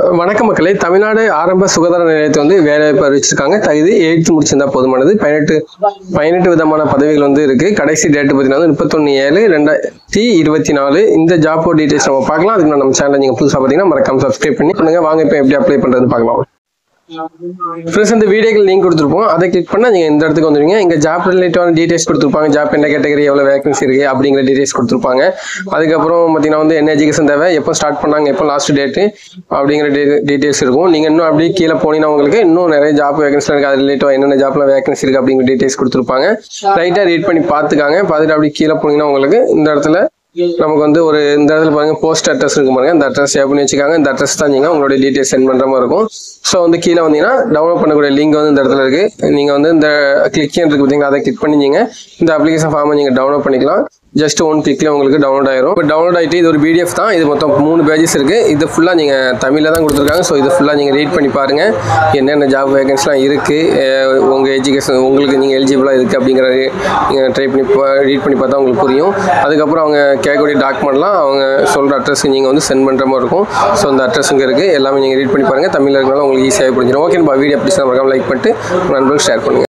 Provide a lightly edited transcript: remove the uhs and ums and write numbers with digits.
வணக்க மக்களே, தமிழ்நாடு ஆரம்ப சுகாதார நிலையத்தை வந்து வேலைவாய்ப்பு அறிவிச்சிருக்காங்க. தகுதி 8th முடிச்சிருந்தா போதுமானது. 18 விதமான பதவிகள் இருக்கு. கடைசி டேட் பார்த்தீங்கன்னா 31/7/2024. இந்த ஜாப் டீடைல்ஸ் நம்ம பார்க்கலாம். அதுக்கு நம்ம சேனல் நீங்க புதுசாக பார்த்தீங்கன்னா மறக்காம சப்ஸ்கிரைப் பண்ணி பண்ணுங்க. வாங்க இப்போ எப்படி அப்ளை பண்றது பார்க்கலாம். ஃப்ரெண்ட்ஸ், இந்த வீடியோக்கு லிங்க் கொடுத்துருப்போம். அதை கிளிக் பண்ணால் நீங்கள் இந்த இடத்துக்கு வந்துடுவீங்க. இங்கே ஜாப் ரிலேட்டிவான டீடைல்ஸ் கொடுத்துருப்பாங்க. ஜாப் என்ன கேட்டகரி, எவ்வளோ வேகன்சி இருக்குது அப்படிங்கிற டீடைல்ஸ் கொடுத்துருப்பாங்க. அதுக்கப்புறம் பார்த்தீங்கன்னா என்ன எஜுகேஷன் தேவை, எப்போ ஸ்டார்ட் பண்ணாங்க, எப்போ லாஸ்ட் டேட்டு அப்படிங்கிற டீடைல்ஸ் இருக்கும். நீங்கள் இன்னும் அப்படியே கீழே போனீங்கன்னா உங்களுக்கு இன்னும் நிறைய ஜாப் வேகன்சி இருக்குது. அது ரிலேட்டிவாக என்னென்ன ஜாப்லாம் வேகன்சி இருக்குது அப்படிங்கிற டீடைல்ஸ் கொடுத்துருப்பாங்க. ரைட்டாக ரீட் பண்ணி பார்த்துக்காங்க. பார்த்துட்டு அப்படி கீழே போனீங்கன்னா உங்களுக்கு இந்த இடத்துல நமக்கு ஒரு இந்த இடத்துல பாருங்க போஸ்ட் அட்ரஸ் இருக்கு பாருங்க. இந்த அட்ரஸ் சேவ் பண்ணி வச்சுக்காங்க. இந்த அட்ரஸ் தான் நீங்க உங்களுடைய டீடைல்ஸ் சென்ட் பண்ற மாதிரி இருக்கும். ஸோ கீழே வந்தீங்கன்னா டவுன்லோட் பண்ணக்கூடிய லிங்க் இந்த இடத்துல இருக்கு. நீங்க இந்த கிளிக் இருக்கு பார்த்தீங்களா, அதை கிளிக் பண்ணி இந்த அப்ளிகேஷன் ஃபார்மை நீங்க டவுன்லோட் பண்ணிக்கலாம். ஜஸ்ட் ஒன் கிளிக்ல உங்களுக்கு டவுன்லோட் ஆயிரும். இப்போ டவுன்லோட் ஆகிட்டு இது ஒரு PDF தான். இது மொத்தம் 3 பேஜஸ் இருக்கு. இது ஃபுல்லா நீங்க தமிழ்ல தான் கொடுத்துருக்காங்க. ஸோ இது ஃபுல்லா நீங்க ரீட் பண்ணி பாருங்க. என்னென்ன ஜாப் வேகன்சிலாம் இருக்கு, உங்க எஜுகேஷன் உங்களுக்கு நீங்க எலிஜிபிளா இருக்கு அப்படிங்கிறது ட்ரை பண்ணி ரீட் பண்ணி பார்த்தா உங்களுக்கு புரியும். அதுக்கப்புறம் அவங்க கேட்கக்கூடிய டாக்குமெண்ட்லாம் அவங்க சொல்ற அட்ரஸ்க்கு நீங்க சென்ட் பண்ற மாதிரி இருக்கும். ஸோ அந்த அட்ரஸ் இருக்கு. எல்லாமே நீங்க ரீட் பண்ணி பாருங்க. தமிழ்ல இருக்கனால உங்களுக்கு ஈஸியாக புரிஞ்சிடும். ஓகே, நம்ம வீடியோ பிடிச்சா மறக்காம லைக் பண்ணிட்டு நண்பர்களுக்கு ஷேர் பண்ணுங்க.